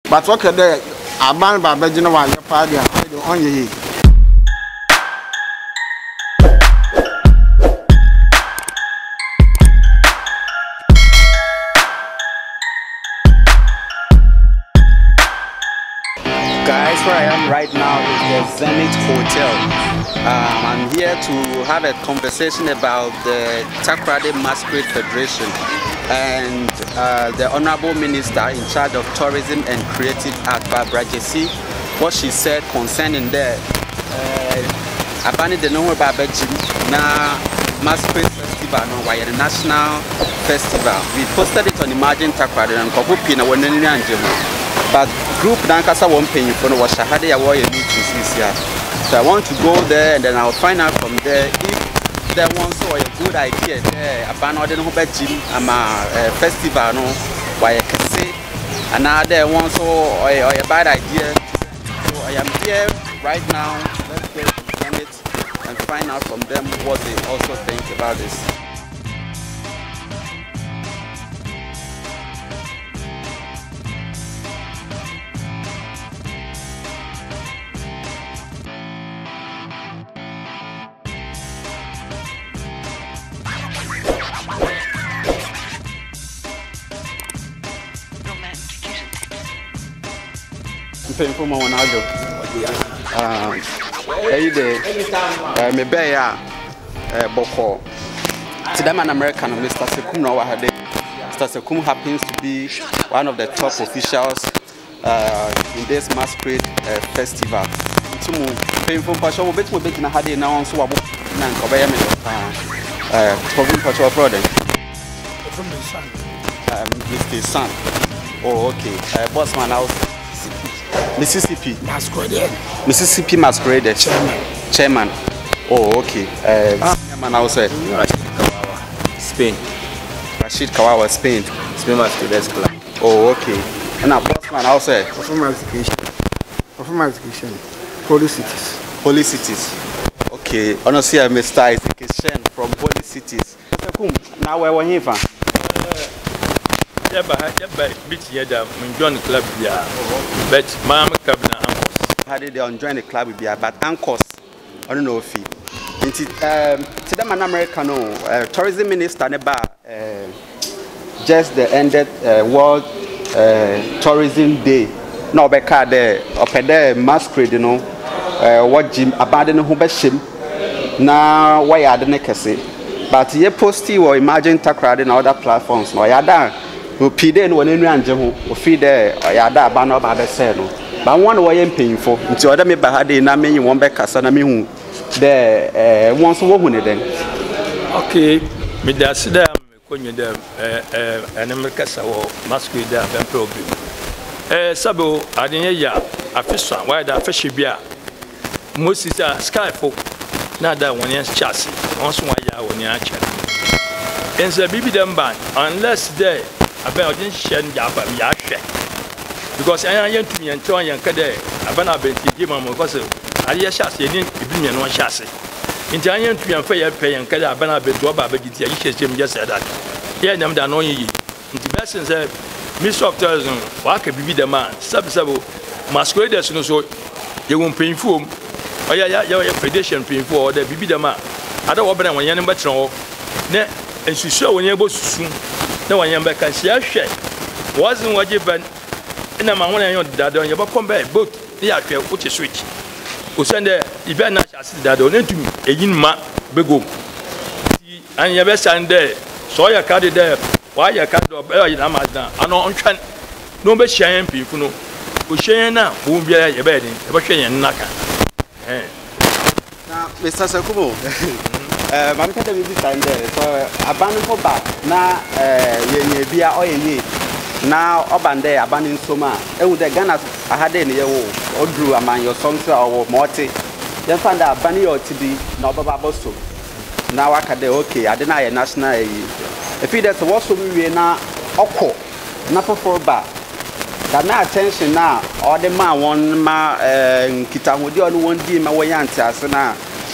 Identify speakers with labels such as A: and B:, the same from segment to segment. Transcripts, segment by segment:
A: But what could they abandon by Virginia while your party on your head?
B: Guys, where I am right now is the Zenith Hotel. I'm here to have a conversation about the Takoradi Masquerade Federation and the Honorable Minister in charge of Tourism and Creative Art, Barbara Jesse. What she said concerning the Abani de Noho Babaji na Masquerade Festival, no, why the National Festival. We posted it on Imagine Takoradi and Kopupina when but group Nankasa won't pay you for no Shahadi Away and here. So I want to go there and then I'll find out from there if there was a good idea there. Abano didn't hope gym festival no why I can say another one so or a bad idea. So I am here right now. Let's go to it and find out from them what they also think about this. From one ago. Me bear Boko. Today, an American, Mr. Sekum Nawahade. Mr. Sekum happens to be one of the top officials in this Masquerade festival. Painful Pasha, we bet we bet in a hadi now, so I'm
A: From the sun.
B: Mr. Son. Oh, okay. Bossman house. Mississippi Masquerade chairman. Oh, okay. Chairman also
C: Spain.
B: Rashid Kawawa, Spain
C: Masquerade Club.
B: Oh, okay. And now Bossman also
A: Performance education. Holy cities.
B: Okay. Honestly, Mr. Isaac from Holy Cities. Now where we from?
C: Yeah, bit here join the club here. But Mama Cabana Ankos.
B: How did they join the club here? But Ankos, I don't know fee. Today, an American tourism minister just the ended World Tourism Day. No, because the up there Masquerade, you know, what Jim abandoned who beshim. Now, why are the necessary? But ye posty or Imagine Takoradi and other platforms. No, ya done. We pide no one anjem ho feed there yada ba no ba be say no ba won wo ye mpanyimfo nti oda me ba hade na menyi won be kasa na me hu there won so wo hu ne den.
C: Okay, me da sida me konye dem enem kasa wo Masquerade da ben problem sabo adenye ya afisa why da afishe bia Moses skyfo na da won yan chase won so wa ya won yan acha ense bibi dem ban unless there I didn't share because I am to me and Tony and Kade. Abana Benti, because I hear Shassi, you didn't be no chassis. In Italian to and fair pay and Kada Abana Betua Babagiti, Him just said that. Here, them done on ye. In the best said, Miss of Tourism, Waka be the man, Sabo, Masquerade, no so you won't pay for. Oh, yeah, you're a predation paying for the Bibi the man. I don't want when you're number two. And she saw when you're able soon. No one can see a share. Wasn't what you been in a man when I that on your come back, but the actual which is switch. Who send the event that on to me, a yin ma bego. And your best and there, so your card there, why your card of Amazon, and on trend. No be sharing people, no. Who share now, won't be a bedding, a sharing knocker.
B: Now, Mr. Sakumo. I'm going to be time there. So, abandon for back. Now, ye beer or ye. Now, abandon, abandon soma. Would the Ghana I had any or drew among your songs or morty. Then found out Bunny or TD, no Bababoso. Now I can okay, I deny a national. If it is what we now, Oko, Napa for back. That now attention now, or the man one ma kita would only one day my way answer now.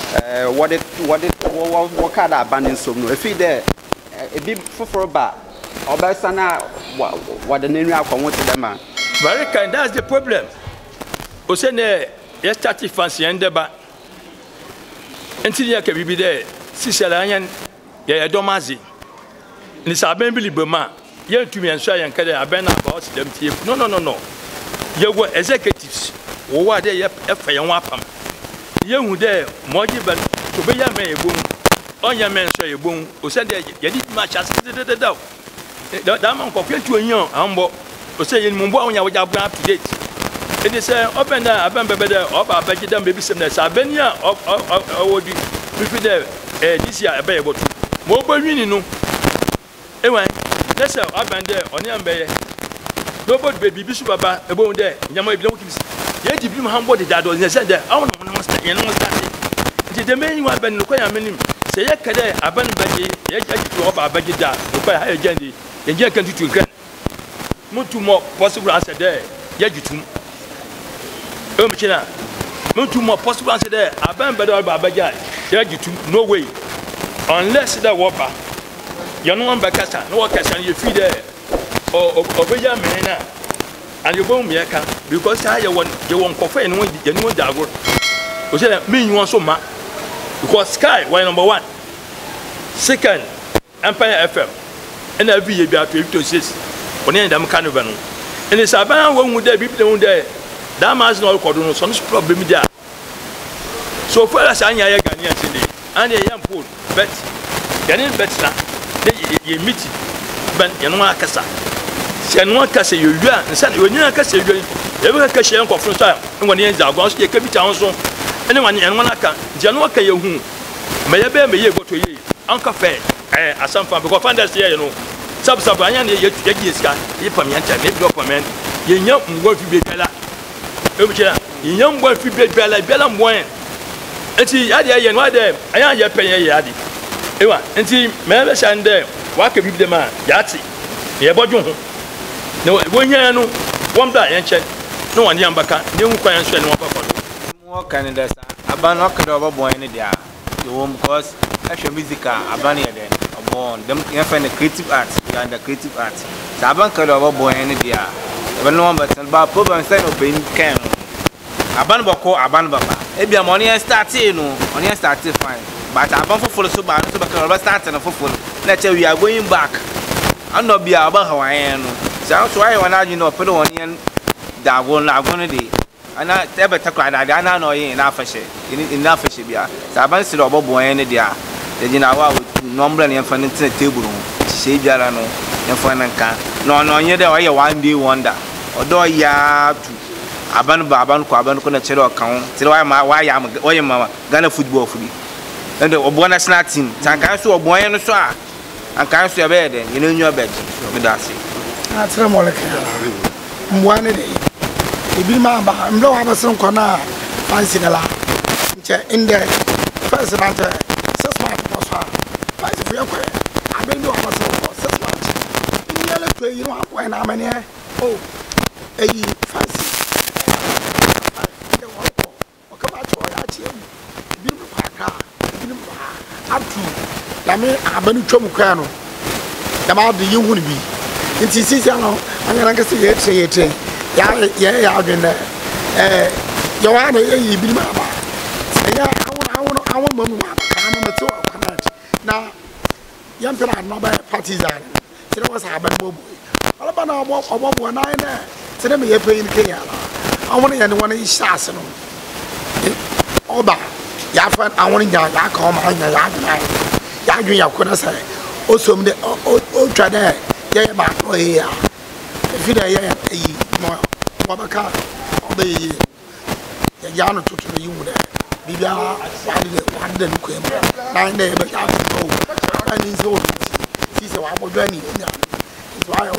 B: What kind of abandon some no? If he there a bit for a bar or by sana what the name of one to the man.
C: Very kind, that's the problem. Osene, yes, started fancy and deba. Until you can be there, Sicilian, yeah, Domazi. Nisaben Bilibema, you to me and say and carry a banner about them. No. You were executives, or what they have a wapam. You there, Mojiban, to be a may boom. On your men say a boom, who said that you did much as the doubt. That man compared to a young humble, who say in Mumbai, you would have up to date. It is open there, I remember better, or I bet you done baby some Sabenia, or would be there this year available to mobile winning. Anyway, that's how I've been there on the Amber. Nobody baby Bishop about there. Yamma don't yet if you humble the dad was said that I want to start and almost the main one been required many. Say, Yakade, Aban Baggy, Yakaki, or Baggy Dad, require higher candy, and Yakan to grant. Much more possible answer there, Yajitum. Much more possible answer there, Aban Badal Babaja, Yajitum, no way. Unless the whopper. You know, Bacassa, no occasion you feed there. Or Obeya Mena, and you won't make because I want you won't coffee and one you know that word. You said, me, you want so much. Because Sky, why number 1. Second, Empire FM. And every year, be up to 6. On the end of Carnival. And it's about one would there be down there. That man's not cordon, some problem there. So far as I am Ghanaian today, and a young pool, but Ghanaian better, they meet it, but you know, Cassa. Sianwa Cassa, you are, and said, when you are Cassa, you ever catch a young conference time, and when the ends are going to be town so. Anyone and one aka, Janoka, you whom may I bear me go to ye, Uncle Fair, as some fun because find us here, you know. Sub-Sabayan, Yagiska, Yipamianta, maybe up a man, ye young world to be Bella. Ye young world to be Bella, Bella Moyen. And see, Yadia and what there, I am your penny yadi. Ewa, and see, Mavis and there, what could be the man, Yatsi, Yabodun. No, one year, no, one black ancient, no one young baka, no one can one papa.
D: Canada, Aban Okada boy in the you won't because actual music Abania then born them find the creative arts and the creative arts. Saban Kada boy in the when no one but about problem instead of being can Aban Boko, Aban Baba. Maybe I'm only starting, only started fine. But Aban for so bad, so because start and for let's say we are going back. I'm not be about Hawaiian. Sounds why when you know, put on that one, I'm going to do. And I ever talk like that. I know in Africa, in Africa, Saban said about boy any day. The Jinawa with number and infinite table, say Jarano, and Fanaka. No, yet I one day wonder. Although ya to Aban Baban Quaban Conachero account, till I am why I'm Ghana football for me. And the Obona Snatin, Tankasu, boy and a star, and can't your bed, you know your bed, Medasi.
E: That's a molecule. One day. Ibi mamba mlo abason kona fancy gala nche inde first month 6 months posa fancy for yakwe abendo abason 6 months nyele to yi no akwa na amane oh eyi fancy de wo o ka ba cho ya chi bi mu paka bi mu atu ya me abanu twam kwa no ya ma de yi hu ni bi nti sisi ano angana ka se yete yeah, been there. You are a bit of I want Mamma. Now, young people are not by partisan. It was happening. All about our walk of 1 9 there. Tell me, you're paying Kenya. I want to get one of these shots. Oba, Yafan, I want to get that come on the yard. Yagu, couldn't say. Also, the try there. Yeah, back here. If you more Wabaka, the Yano to you there. Bibia, one then came 9 days, but I go. And he's old. He said, I will do anything. It's wild.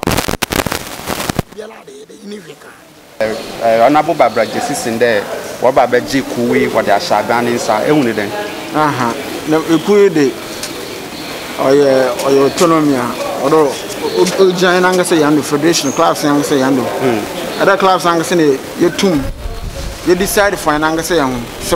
B: Honorable Barbara Jesus in there, what about Beji Kui, what they are Shaban inside, only then.
A: No, you put it or your autonomy, although Ujjain Angasa Yandu Federation clubs Angasa Yandu. Other clubs Angasa, your tomb. You decide for an Angasa Yang. So,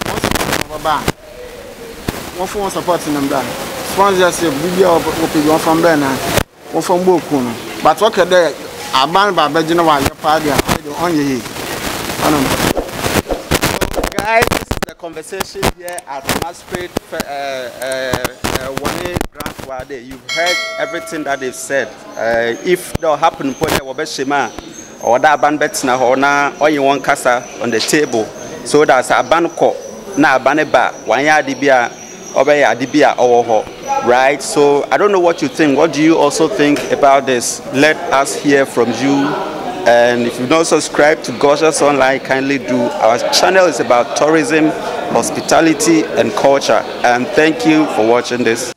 A: one for supporting them done. Sponsors say, we are from Bernard, or from Bokun. But what are there? aban ba bɛgyina wa yɛ party a ɔnyɛ yi
B: guys, this is the conversation here at Masquerade One Grand Wade. You've heard everything that they've said. If that happen, put there Wabeshima or that ban betsna hona or you want casa on the table. So that's a ban ko na baneba one ya dibia obey dibia or right. So I don't know what you think. What do you also think about this? Let us hear from you. And if you've not subscribed to Gorgeous Online, kindly do. Our channel is about tourism, hospitality, and culture. And thank you for watching this.